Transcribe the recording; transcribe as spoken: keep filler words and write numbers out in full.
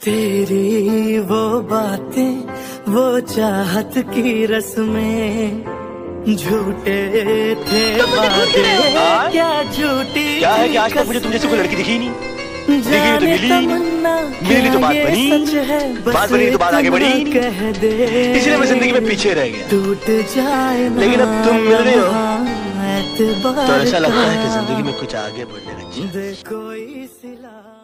तेरी वो बातें वो चाहत की रस्में झूठे थे वादे क्या झूठी क्या है कि आज तक मुझे तुम जैसी कोई लड़की दिखी नहीं। दिखी तो मिली, मिली तो बात बनी, बात बनी तो बात आगे बढ़ी, इसलिए मैं जिंदगी में पीछे रह गया। टूट जाए लेकिन अब तुम मिल रहे हो तो ऐसा लगता है कि जिंदगी में कुछ आगे बढ़ने लग जाए। कोई सिला